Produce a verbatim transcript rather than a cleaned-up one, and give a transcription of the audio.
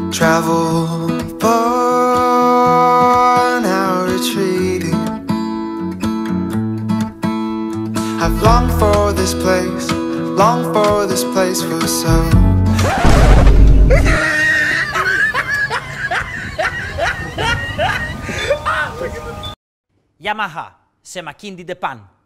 Travel far, now retreating. I've longed for this place, longed for this place for so. Yamaha, c'est ma king di depan.